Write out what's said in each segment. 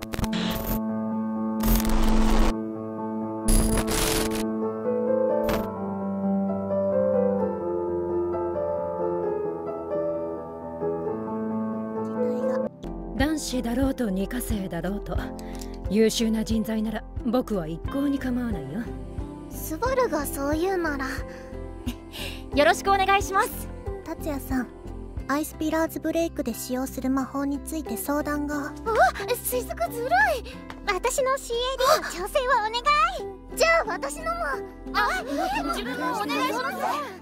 男子だろうと二科生だろうと優秀な人材なら僕は一向に構わないよ。 スバルがそう言うならよろしくお願いします。 達也さん、アイスピラーズブレイクで使用する魔法について相談が。雫ずるい。私の CAD の調整はお願い。じゃあ私のも。 自分もお願いします。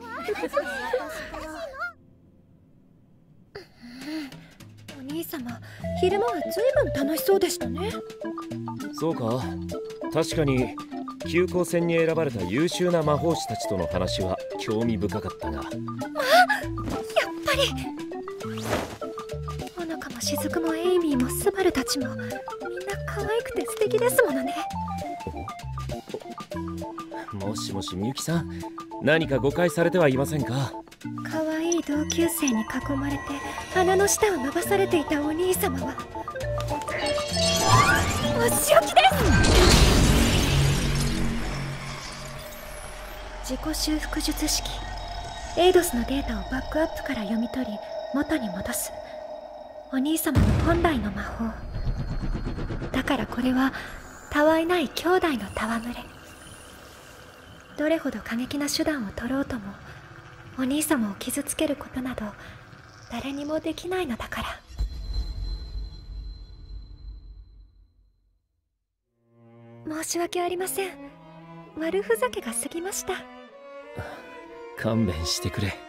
お兄様、昼間は随分楽しそうでしたね。 そうか、確かに休校戦に選ばれた優秀な魔法師たちとの話は興味深かったが、 やっぱりほのかも雫もエイミーもスバルたちもみんな可愛くて素敵ですものね。 もしもしみゆきさん、何か誤解されてはいませんか？ 可愛い同級生に囲まれて鼻の下を伸ばされていたお兄様はお仕置きです。自己修復術式エイドスのデータをバックアップから読み取り元に戻すお兄様の本来の魔法だから、これはたわいない兄弟の戯れ。どれほど過激な手段を取ろうともお兄様を傷つけることなど誰にもできないのだから。申し訳ありません。悪ふざけが過ぎました。 勘弁してくれ。